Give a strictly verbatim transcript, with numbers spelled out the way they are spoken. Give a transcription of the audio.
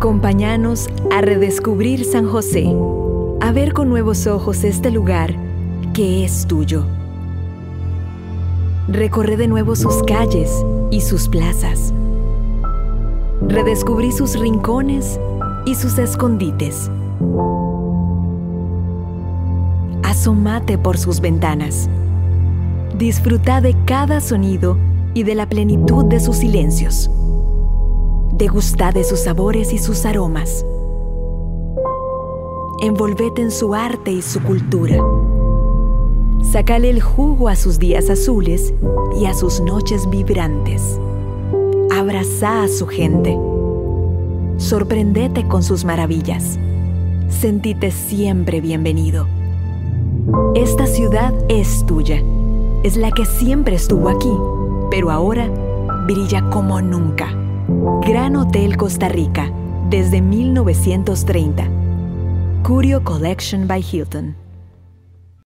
Acompáñanos a redescubrir San José, a ver con nuevos ojos este lugar que es tuyo. Recorre de nuevo sus calles y sus plazas. Redescubrí sus rincones y sus escondites. Asómate por sus ventanas. Disfruta de cada sonido y de la plenitud de sus silencios. Degusta de sus sabores y sus aromas. Envolvete en su arte y su cultura. Sácale el jugo a sus días azules y a sus noches vibrantes. Abraza a su gente. Sorprendete con sus maravillas. Sentite siempre bienvenido. Esta ciudad es tuya. Es la que siempre estuvo aquí, pero ahora brilla como nunca. Gran Hotel Costa Rica, desde mil novecientos treinta. Curio Collection by Hilton.